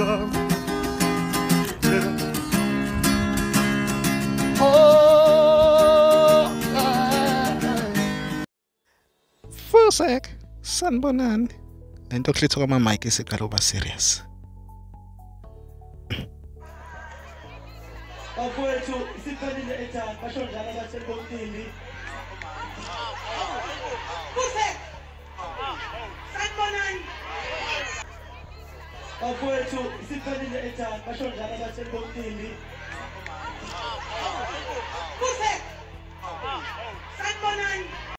zami. Oh, Fusek, sanibonani. Lento kuhlitha kwama-mic isiqala uba serious. Bafowethu isiphelile eThanga basho njalo abaseNkompini. Fusek. Sanibonani. Bafowethu isiphelile eThanga basho njalo abaseNkompini. Fusek. Sanibonani.